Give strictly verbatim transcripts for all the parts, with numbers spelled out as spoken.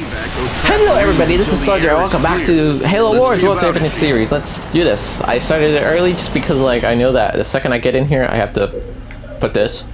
evac, those Hello everybody, this is Sergeant. Welcome back to Halo Wars World Infinite series. Let's do this. I started it early just because like I know that the second I get in here I have to put this.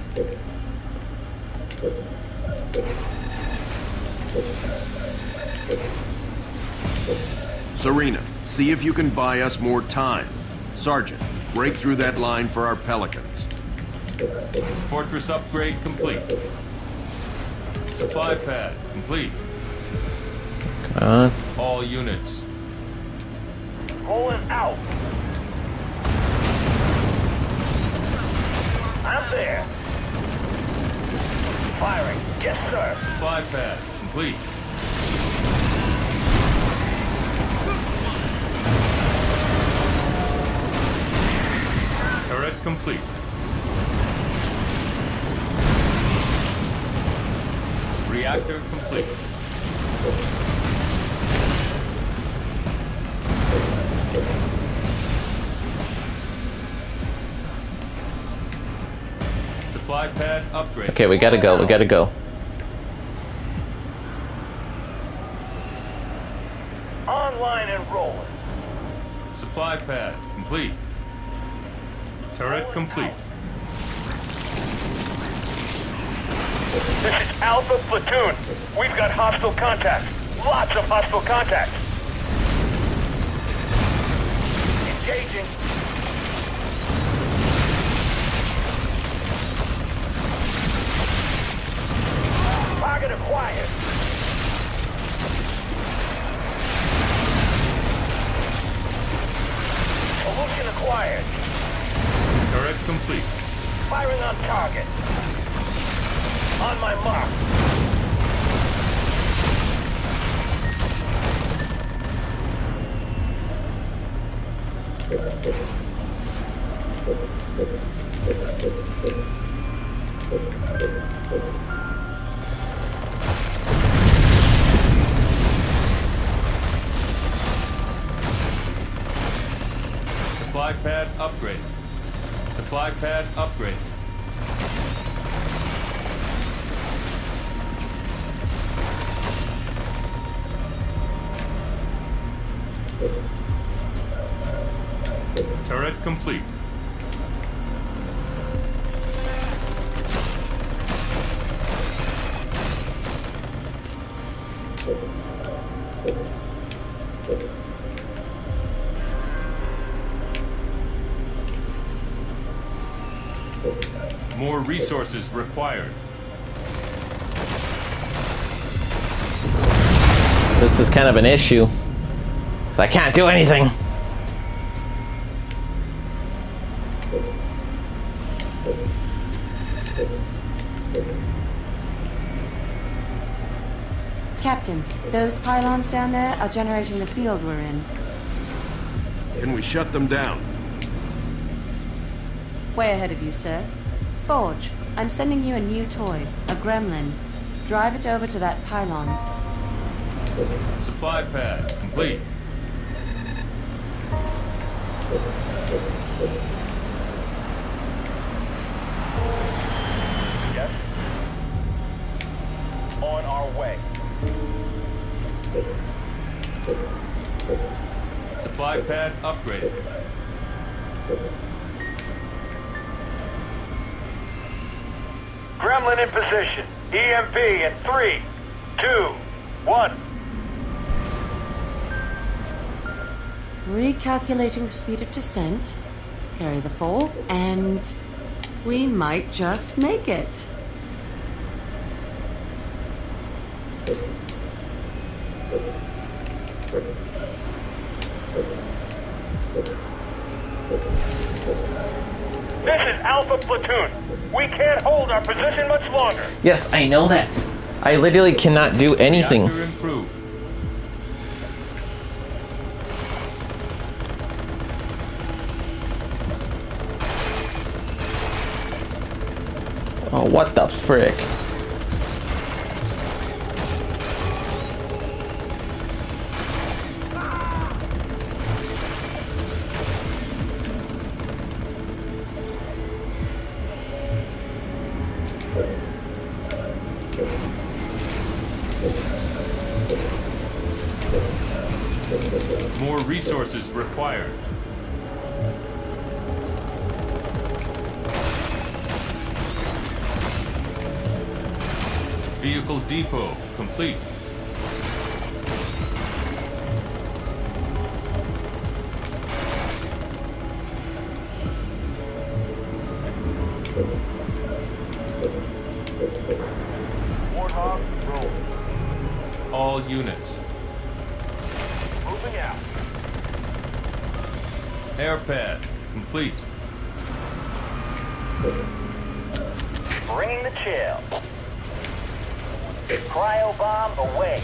Serena, see if you can buy us more time. Sergeant, break through that line for our Pelicans. Fortress upgrade complete. Supply pad complete. Uh, All units. Pulling out. I'm there. Firing. Yes, sir. Supply pad complete. Turret complete. Reactor complete. Supply pad upgrade. okay, we gotta go. We gotta go. Online and rolling. Supply pad complete. Turret complete. This is Alpha Platoon. We've got hostile contact. Lots of hostile contact. Engaging. Target acquired. Solution acquired. Turret complete. Firing on target. On my mark. Supply pad upgrade. Supply pad upgrade. Turret complete. More resources required. This is kind of an issue. So I can't do anything. Captain, those pylons down there are generating the field we're in. Can we shut them down? Way ahead of you, sir. Forge, I'm sending you a new toy, a gremlin. Drive it over to that pylon. Supply pad complete. Yes. On our way. Supply pad upgraded. Gremlin in position. E M P in three, two, one. Recalculating speed of descent. Carry the fall, and we might just make it. This is Alpha Platoon. We can't hold our position much longer. Yes, I know that. I literally cannot do anything. Reactor improved. Oh, what the frick? More resources required. Vehicle depot complete. Warthog, roll. All units. Moving out. Airpad complete. Bringing the chill. Cryo bomb away.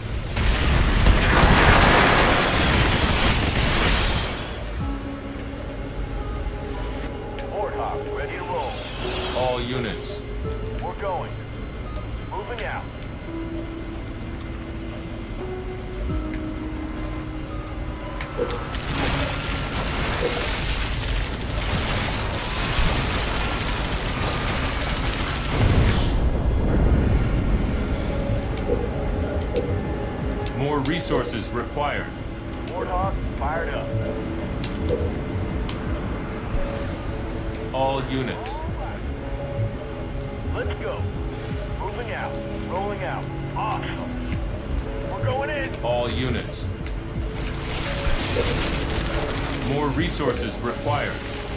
Warthog, ready to roll. All units. We're going. Moving out. More resources required. Warthog, fired up. All units. Let's go. Moving out. Rolling out. Awesome. We're going in. All units. More resources required.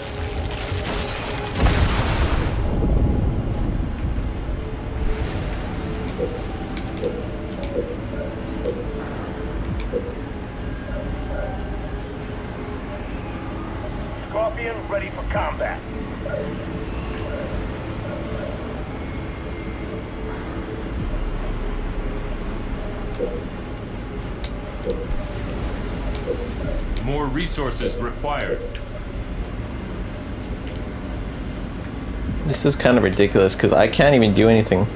Scorpion ready for combat. More resources required. This is kind of ridiculous because I can't even do anything.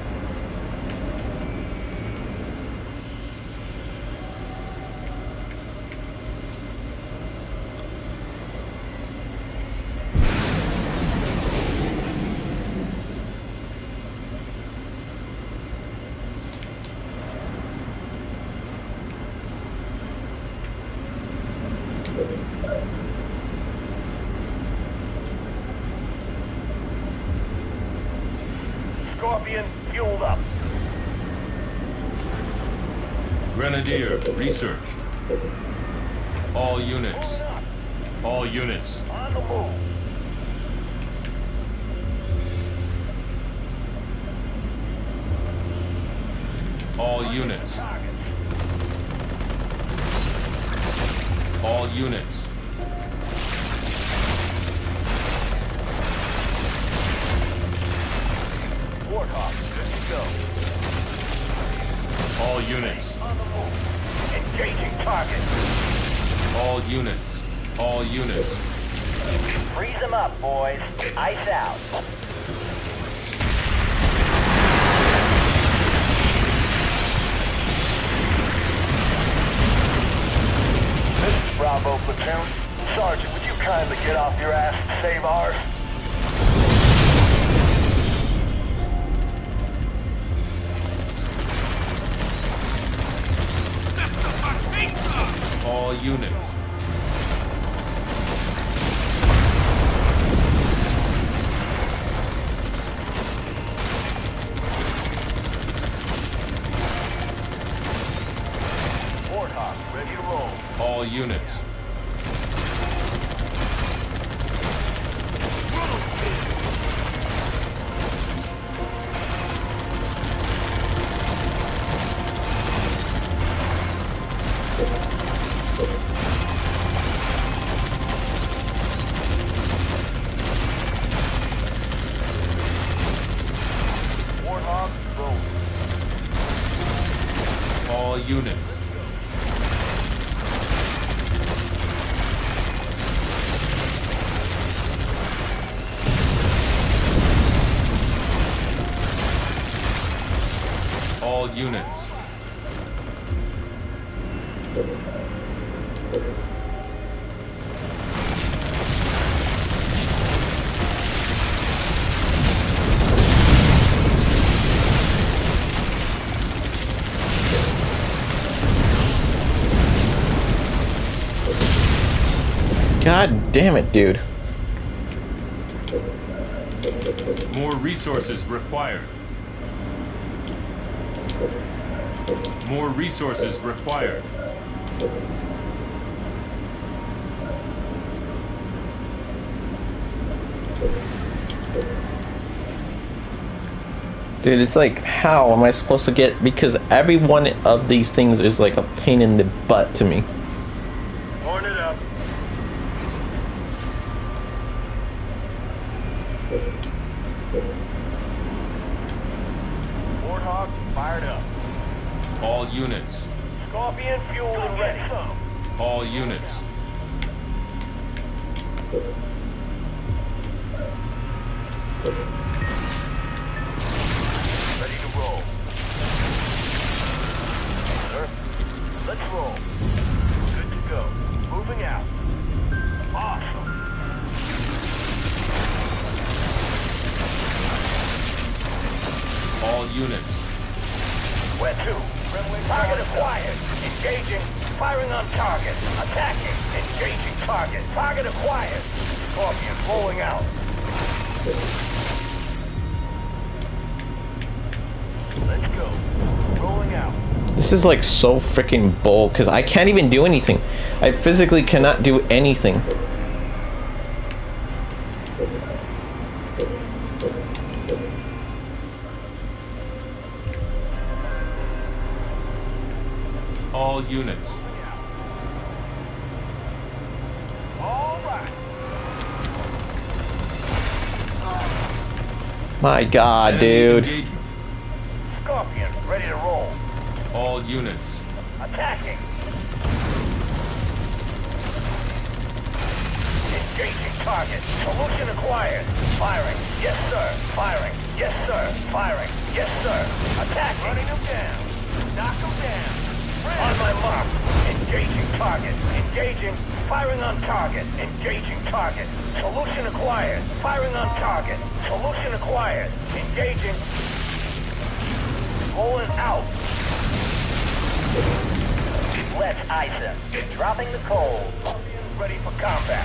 Scorpion fueled up. Grenadier research. All units. Moving up. All units. On the move. All units. Target. All units. Warthog, good to go. All units. On the move. Engaging target. All units. All units. Freeze them up, boys. Ice out. This is Bravo Platoon. Sergeant, would you kindly get off your ass and save ours? All units. Warthog, ready to roll. All units. Warthog, roll. All units. All units. God damn it, dude. More resources required. More resources required. Dude, it's like, how am I supposed to get... Because every one of these things is like a pain in the butt to me. Horn it up. Warthog fired up. All units. Scorpion fuel and ready. All units. Ready to roll. Sir, let's roll. Good to go. Moving out. Awesome. All units. Where to? Target acquired. Engaging. Firing on target. Attacking. Engaging target. Target acquired. Scorpion rolling out. Let's go. Rolling out. This is like so freaking bull, because I can't even do anything. I physically cannot do anything. All units. All right. My God, Enemy dude. engagement. Scorpion ready to roll. All units. Attacking. Engaging target. Solution acquired. Firing. Yes, sir. Firing. Yes, sir. Firing. Yes, sir. Attacking. Running him down. Knock him down. On my mark. Engaging target. Engaging. Firing on target. Engaging target. Solution acquired. Firing on target. Solution acquired. Engaging. Rolling out. Let's ice him. Dropping the coal. Ready for combat.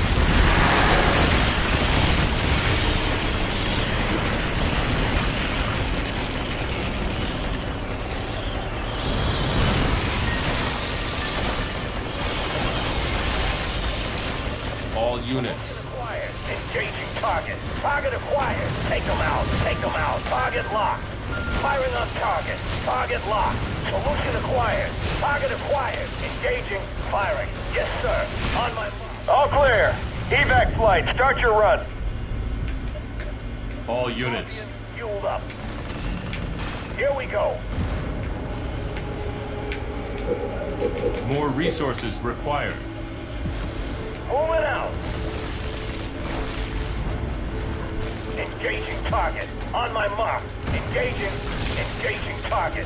All units. Acquired. Engaging target. Target acquired. Take them out. Take them out. Target locked. Firing on target. Target locked. Solution acquired. Target acquired. Engaging. Firing. Yes, sir. On my mark. All clear. Evac flight. Start your run. All units. Fueled up. Here we go. More resources required. Moving out. Engaging target. On my mark. Engaging. Engaging target.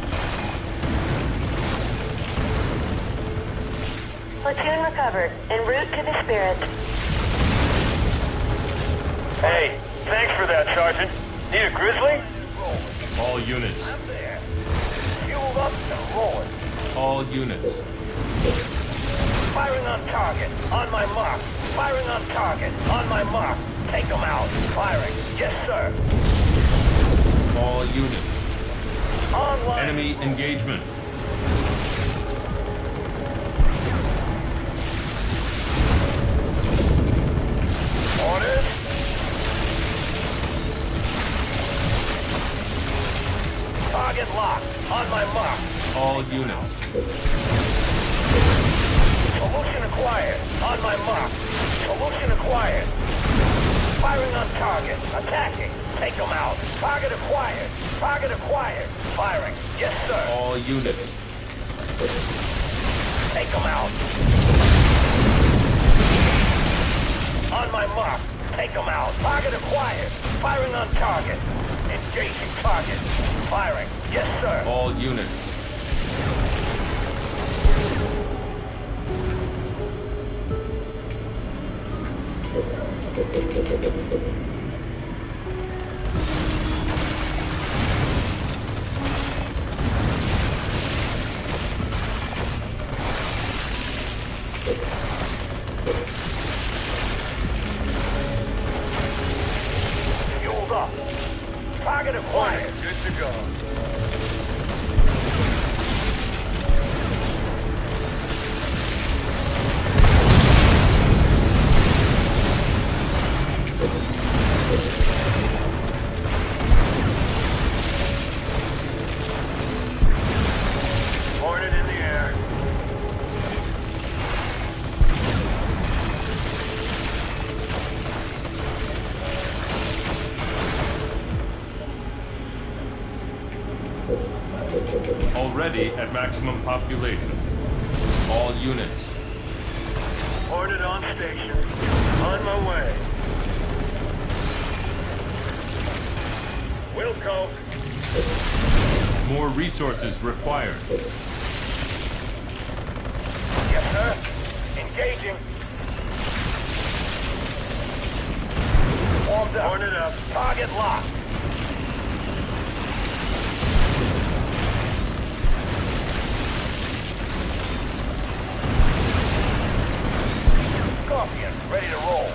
Platoon recovered. En route to the Spirit. Hey, thanks for that, Sergeant. Need a grizzly? All units. I'm there. Fueled up and rolling. All units. Firing on target. On my mark. Firing on target. On my mark. Take them out. Firing. Yes, sir. All units. Online. Enemy engagement. Orders. Target locked. On my mark. All units. Solution acquired. On my mark. Solution acquired. Firing on target. Attacking. Take them out. Target acquired. Target acquired. Firing. Yes, sir. All units. Take them out. On my mark. Take them out. Target acquired. Firing on target. Engaging target. Firing. Yes, sir. All units. Already at maximum population. All units. Ordered on station. On my way. Wilco. More resources required. Yes, sir. Engaging. Warmed up. Ordered up. Target locked. Scorpion, ready to roll.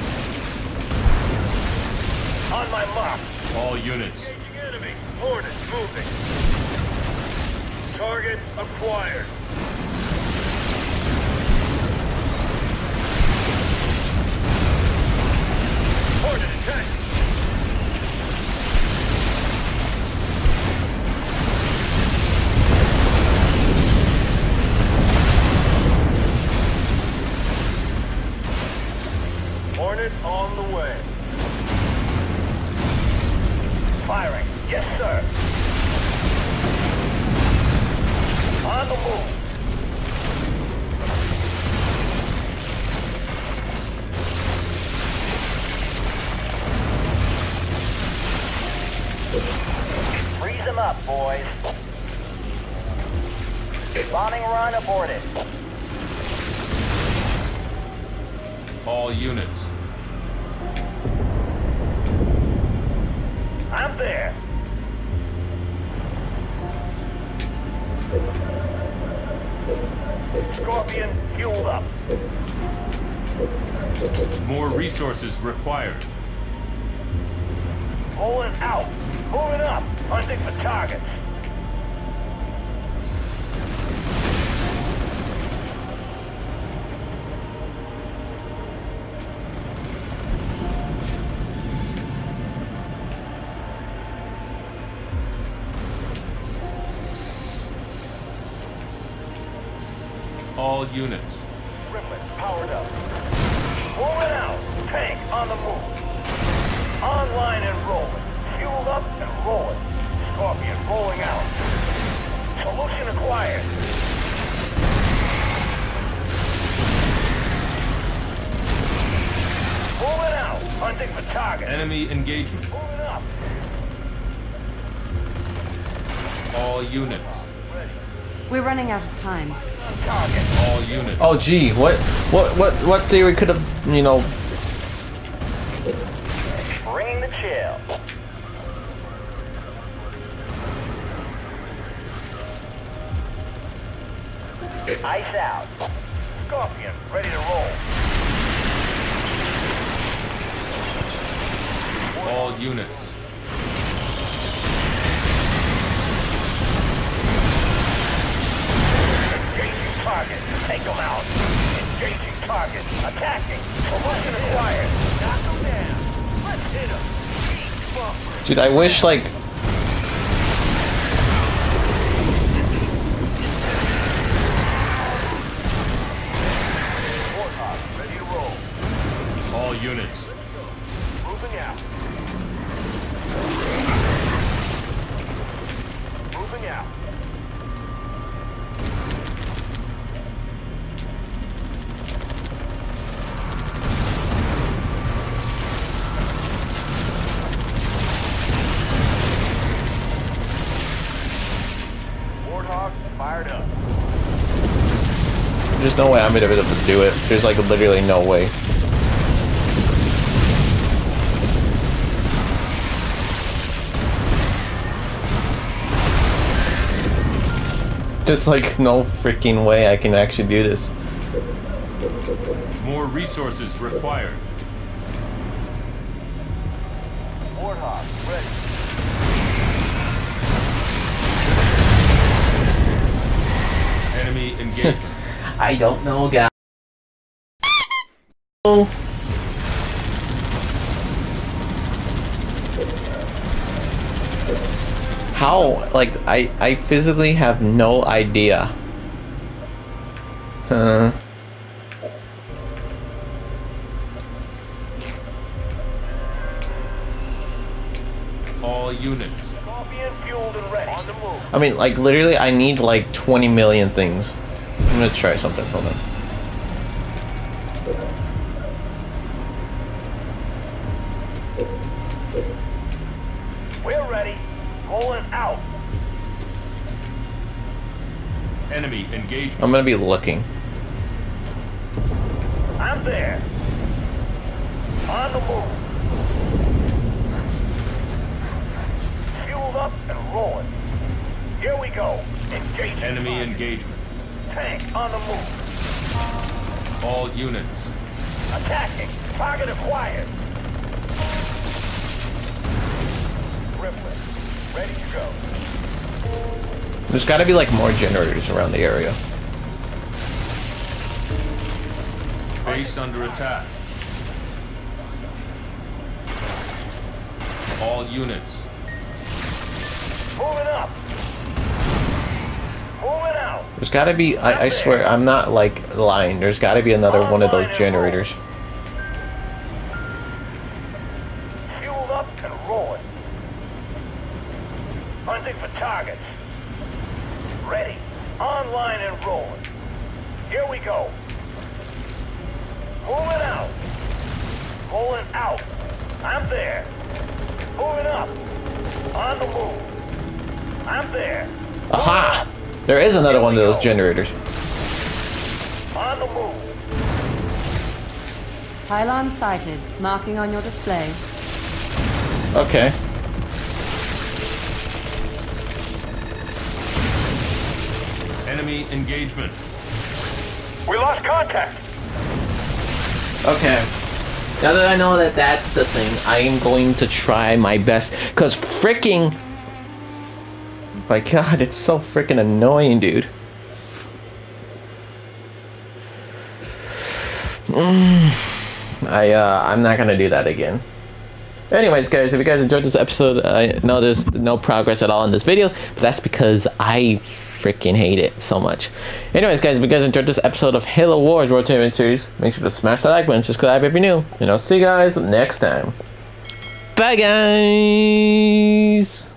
On my mark. All units. Engaging enemy. Hornet moving. Target acquired. Hornet attack. Hornet on the way. Firing. Yes, sir. On the move. Freeze them up, boys. Bombing run aborted. All units. I'm there. Scorpion fueled up. More resources required. Pulling out. Moving up. Hunting for targets. All units. Riplet powered up. Rolling out. Tank on the move. Online and rolling. Fueled up and rolling. Scorpion rolling out. Solution acquired. Rolling out. Hunting for target. Enemy engagement. Moving up. All units. We're running out of time. On target. All units. Oh gee, what what what what theory could have, you know, Bringing the chill. Ice out. Scorpion, ready to roll. All units. Engaging target. Take them out. Engaging target. Attacking. Solution acquired. Knock them down. Let's hit them. Beat bumper. dude, I wish like Warthog, ready to roll. All units. Moving out. Moving out. Warthog fired up. there's no way I'm gonna be able to do it. There's like literally no way. Just like no freaking way I can actually do this. More resources required. Warthog ready. Enemy engagement. I don't know, guys. Oh. How? Like, I, I physically have no idea. Huh. All units. Scorpion fueled and ready. On the move. I mean, like, literally, I need like twenty million things. I'm gonna try something from them. We're ready. Rolling out. Enemy engagement. I'm gonna be looking. I'm there. On the move. Fueled up and rolling. Here we go. Engaging. Enemy target. engagement. Tank on the move. All units. Attacking. Target acquired. Ripley. Ready to go. There's gotta be like more generators around the area. Base under attack. All units. Moving up. Moving out. There's gotta be, I, I swear, I'm not like lying. There's gotta be another one of those generators. Fueled up and rolling. Hunting for targets. Ready. Online and rolling. Here we go. Moving out. Rolling out. I'm there. Moving up. On the move. I'm there. Aha! There is another one of those generators. On the move. Pylon sighted. Marking on your display. Okay. Enemy engagement. We lost contact. Okay. Now that I know that that's the thing, I am going to try my best. Because freaking... My god, it's so freaking annoying, dude. Mm, I, uh, I'm not gonna do that again. Anyways, guys, if you guys enjoyed this episode, I know there's no progress at all in this video, but that's because I freaking hate it so much. Anyways, guys, if you guys enjoyed this episode of Halo Wars World Tournament Series, make sure to smash the like button, subscribe if you're new, and I'll see you guys next time. Bye, guys!